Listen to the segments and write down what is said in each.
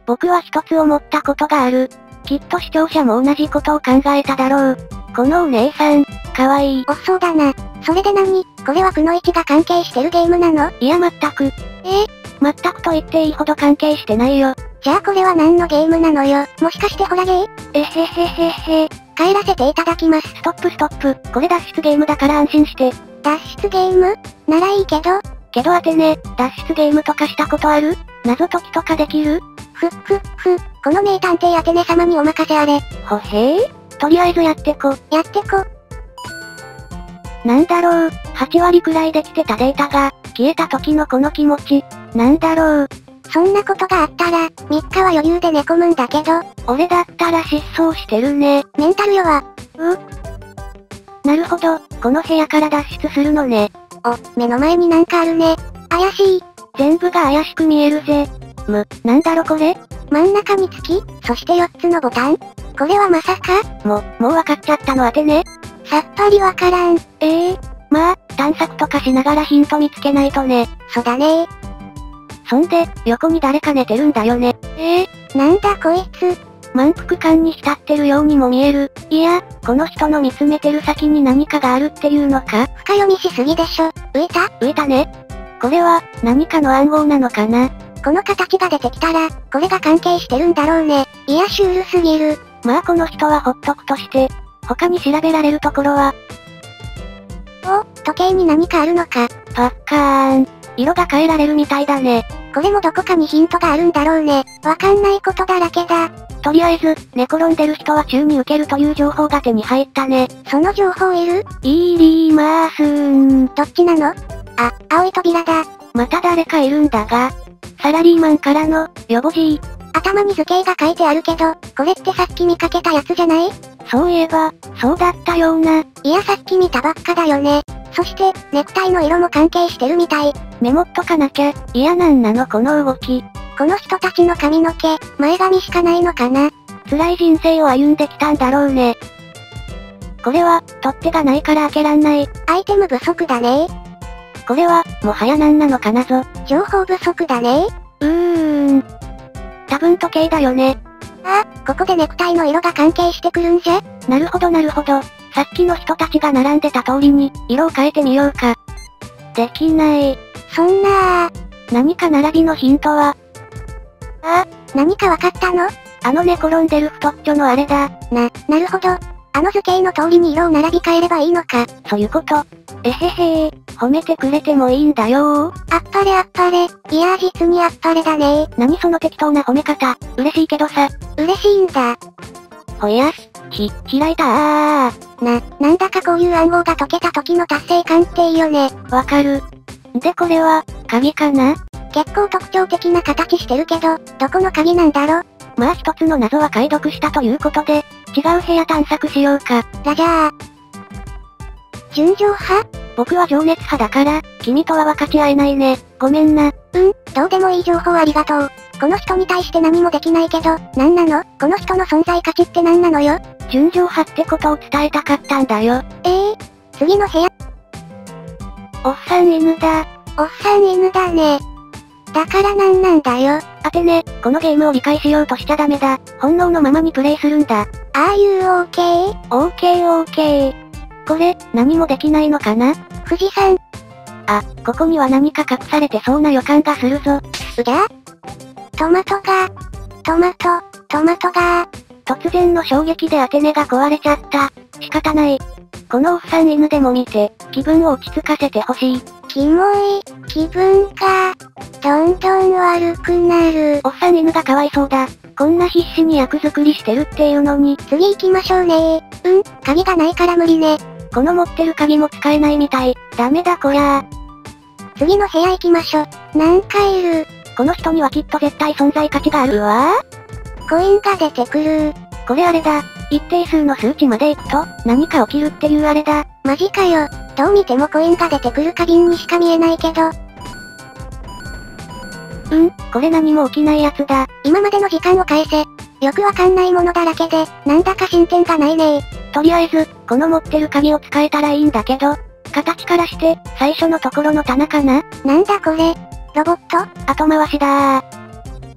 僕は一つ思ったことがある。きっと視聴者も同じことを考えただろう。このお姉さん、かわいい。 お、そうだな。それで何？これはくのいちが関係してるゲームなの？ いや全く。全くと言っていいほど関係してないよ。 じゃあこれは何のゲームなのよ。もしかしてホラゲー？ えへへへへ。 帰らせていただきます。 ストップストップ。これ脱出ゲームだから安心して。 脱出ゲーム？ならいいけど。 けどアテネ、脱出ゲームとかしたことある？謎解きとかできる？ この名探偵アテネ様にお任せあれ。 ほへー？とりあえずやってこ。なんだろう、8割くらいできてたデータが、消えた時のこの気持ち。なんだろう。 そんなことがあったら、3日は余裕で寝込むんだけど。 俺だったら失踪してるね。 メンタル弱。 なるほど、この部屋から脱出するのね。 お、目の前になんかあるね。怪しい。 全部が怪しく見えるぜ。なんだろこれ？ 真ん中につき、そして4つのボタン？これはまさか？ もうわかっちゃったのアテネ？ さっぱりわからん。 まあ、探索とかしながらヒント見つけないとね。 そうだね。 そんで、横に誰か寝てるんだよね。 なんだこいつ。 満腹感に浸ってるようにも見える。いや、この人の見つめてる先に何かがあるっていうのか？ 深読みしすぎでしょ。 浮いたね。これは、何かの暗号なのかな？ この形が出てきたら、これが関係してるんだろうね。いやシュールすぎる。 まあこの人はほっとくとして、他に調べられるところは？ お、時計に何かあるのか。 パッカーン。色が変えられるみたいだね。 これもどこかにヒントがあるんだろうね。わかんないことだらけだ。 とりあえず、寝転んでる人は宙に受けるという情報が手に入ったね。 その情報いる？ いりまーすー。 どっちなの？あ、青い扉だ。 また誰かいるんだが、サラリーマンからの、よぼじい。 頭に図形が書いてあるけど、これってさっき見かけたやつじゃない？ そういえば、そうだったような。 いやさっき見たばっかだよね。そして、ネクタイの色も関係してるみたい。 メモっとかなきゃ。いやなんなのこの動き。 この人たちの髪の毛、前髪しかないのかな？ 辛い人生を歩んできたんだろうね。これは、取っ手がないから開けらんない。 アイテム不足だね。 これは、もはやなんなのかなぞ。 情報不足だね。 多分時計だよね。 ここでネクタイの色が関係してくるんじゃ？ なるほどなるほど。さっきの人たちが並んでた通りに、色を変えてみようか。できない。 そんな何か並びのヒントは？ 何かわかったの？ あの寝転んでる太っちょのあれだ。 なるほど。あの図形の通りに色を並び替えればいいのか。 そういうこと。えへへー。褒めてくれてもいいんだよー。 あっぱれあっぱれ。いやー実にあっぱれだねー。 何その適当な褒め方。嬉しいけどさ。 嬉しいんだ。 ほやす。開いたなんだかこういう暗号が解けた時の達成感っていいよね。 わかる。でこれは、鍵かな？ 結構特徴的な形してるけど、どこの鍵なんだろ？ まあ一つの謎は解読したということで、違う部屋探索しようか。 じゃあ。純情派？ 僕は情熱派だから、君とは分かち合えないね。ごめんな。 どうでもいい情報ありがとう。この人に対して何もできないけど、なんなの？この人の存在価値って何なのよ？ 純情派ってことを伝えたかったんだよ。 次の部屋。 おっさん犬だ。 おっさん犬だね。だからなんだよ。 アテネ、このゲームを理解しようとしちゃダメだ。本能のままにプレイするんだ。 Are you okay？ OK。これ、何もできないのかな？ 富士山。 ここには何か隠されてそうな予感がするぞ。 トマトが。 突然の衝撃でアテネが壊れちゃった。仕方ない。このおっさん犬でも見て、気分を落ち着かせてほしい。 キモい、気分が、どんどん悪くなる。 おっさん犬がかわいそうだ。こんな必死に役作りしてるっていうのに。 次行きましょうね鍵がないから無理ね。 この持ってる鍵も使えないみたい。ダメだこりゃー。 次の部屋行きましょ。なんかいる。 この人にはきっと絶対存在価値があるわー。 コインが出てくる。 これあれだ。一定数の数値まで行くと、何か起きるっていうあれだ。 マジかよ。どう見てもコインが出てくる花瓶にしか見えないけど。 これ何も起きないやつだ。 今までの時間を返せ。よくわかんないものだらけで、なんだか進展がないねとりあえず、この持ってる鍵を使えたらいいんだけど、形からして、最初のところの棚かな？ なんだこれ。ロボット？ 後回しだー。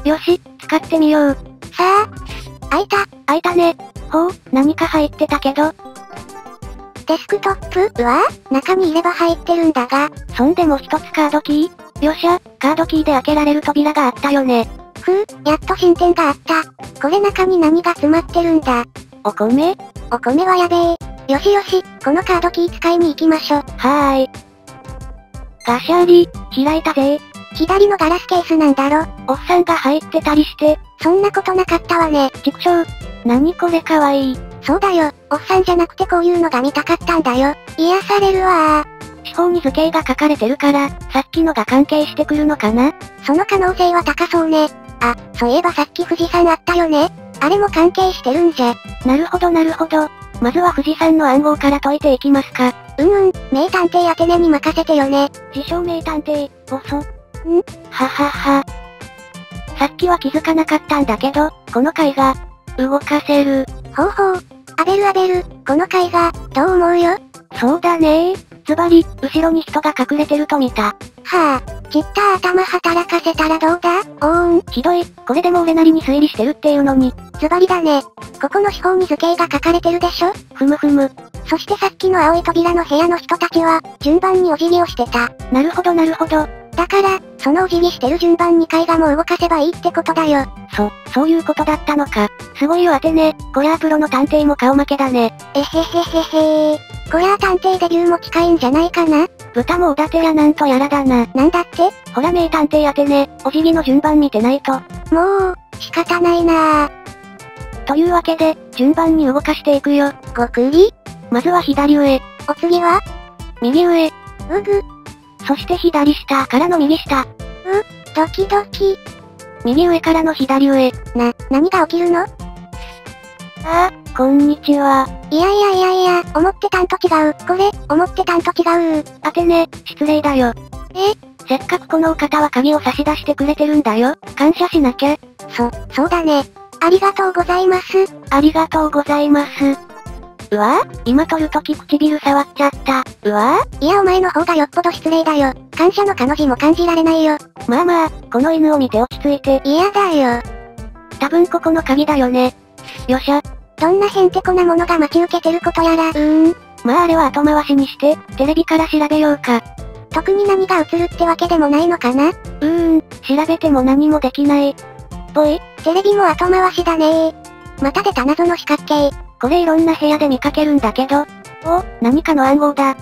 よし、使ってみよう。 さあ。開いた。 開いたね。ほう、何か入ってたけど。 デスクトップは中に入れ歯入ってるんだが。 そんでも一つカードキー？よっしゃ、カードキーで開けられる扉があったよね。 やっと進展があった。これ中に何が詰まってるんだ。 お米？ お米はやべえ。よしよし、このカードキー使いに行きましょ。 はーい。ガシャリ、開いたぜ。 左のガラスケースなんだろ。 おっさんが入ってたりして。 そんなことなかったわね。 畜生。何これかわいい。 そうだよ、おっさんじゃなくてこういうのが見たかったんだよ。癒されるわー。四方に図形が書かれてるから、さっきのが関係してくるのかな？ その可能性は高そうね。あ、そういえばさっき富士山あったよね。あれも関係してるんじゃ。 なるほどなるほど。まずは富士山の暗号から解いていきますか。 名探偵アテネに任せてよね。 自称名探偵、ボソ。ははは。さっきは気づかなかったんだけど、この貝が、動かせる。 ほうほう。アベル、この貝が、どう思うよ？ そうだねー。ズバリ、後ろに人が隠れてると見た。 はぁ、ちった頭働かせたらどうだ？ ひどい、これでも俺なりに推理してるっていうのに。 ズバリだね。ここの四方に図形が書かれてるでしょ？ ふむふむ。 そしてさっきの青い扉の部屋の人たちは、順番にお辞儀をしてた。 なるほどなるほど。 だから、そのお辞儀してる順番に絵画も動かせばいいってことだよ。 そういうことだったのか。すごいよアテネ。こりゃあプロの探偵も顔負けだね。 えへへへへー。こりゃあ探偵デビューも近いんじゃないかな？ 豚もおだてやなんとやらだな。 なんだって？ ほら名探偵アテネ、お辞儀の順番見てないと。 もう、仕方ないなぁ。 というわけで、順番に動かしていくよ。 ごくり？ まずは左上。 お次は？ 右上。 そして左下からの右下。 ドキドキ。 右上からの左上。 何が起きるの？ こんにちは。 いや、思ってたんと違う。これ、思ってたんと違う。 アテネ、失礼だよ。せっかくこのお方は鍵を差し出してくれてるんだよ。感謝しなきゃ。 そうだね。ありがとうございます。 ありがとうございます。うわぁ、今撮るとき唇触っちゃった。うわぁ。 いやお前の方がよっぽど失礼だよ。感謝の彼女も感じられないよ。 まあ、この犬を見て落ち着いて。 嫌だよ。 多分ここの鍵だよね。よっしゃ。 どんなへんてこなものが待ち受けてることやら。 まああれは後回しにして、テレビから調べようか。 特に何が映るってわけでもないのかな？ 調べても何もできない。 テレビも後回しだねー。また出た謎の四角形。 これいろんな部屋で見かけるんだけど。何かの暗号だ。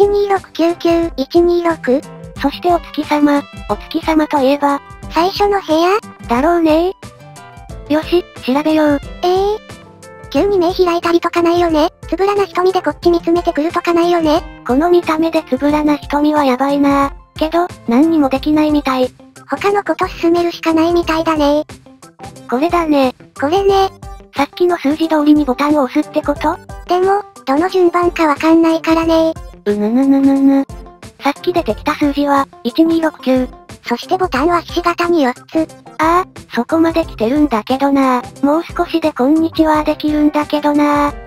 12699126。 そしてお月様といえば。 最初の部屋？ だろうねー。よし、調べよう。 急に目開いたりとかないよね。つぶらな瞳でこっち見つめてくるとかないよね。 この見た目でつぶらな瞳はやばいなぁ。けど、何にもできないみたい。 他のこと進めるしかないみたいだね。 これだね。 これね。 さっきの数字通りにボタンを押すってこと？ でも、どの順番かわかんないからね。 さっき出てきた数字は、1269。 そしてボタンはひし形に4つ。 そこまで来てるんだけどなぁ。もう少しでこんにちはできるんだけどなぁ。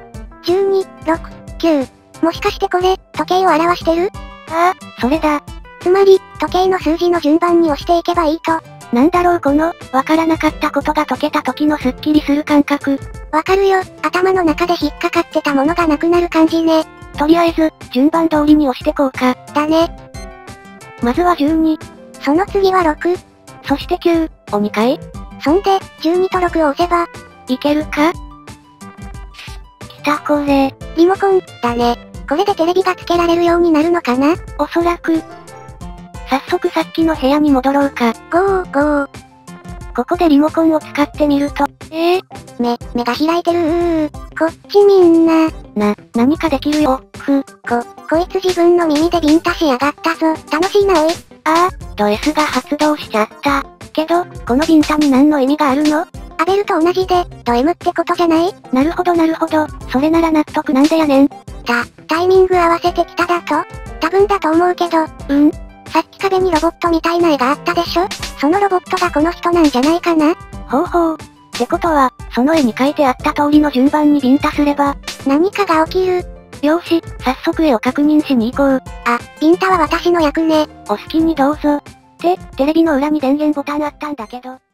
12、6、9。もしかしてこれ、時計を表してる？ それだ。 つまり、時計の数字の順番に押していけばいいと。 なんだろうこの、わからなかったことが解けた時のスッキリする感覚。 わかるよ、頭の中で引っかかってたものがなくなる感じね。 とりあえず、順番通りに押してこうか。 だね。 まずは12。 その次は6。 そして9、を2回。 そんで、12と6を押せば、 いけるか？きたこれ。 リモコン、だね。これでテレビがつけられるようになるのかな？ おそらく。早速さっきの部屋に戻ろうか。 ゴー。 ここでリモコンを使ってみると、 目が開いてるこっちみんな。 何かできるよ、 こいつ自分の耳でビンタしやがったぞ。楽しいなおい。 ド S が発動しちゃった。けど、このビンタに何の意味があるの？ アベルと同じで、ド M ってことじゃない？ なるほど。それなら納得なんでやねん。 タイミング合わせてきただと？多分だと思うけど。さっき壁にロボットみたいな絵があったでしょ？そのロボットがこの人なんじゃないかな？ ほう。ってことは、その絵に描いてあった通りの順番にビンタすれば、 何かが起きる。 よーし、早速絵を確認しに行こう。 ビンタは私の役ね。 お好きにどうぞ。テレビの裏に電源ボタンあったんだけど。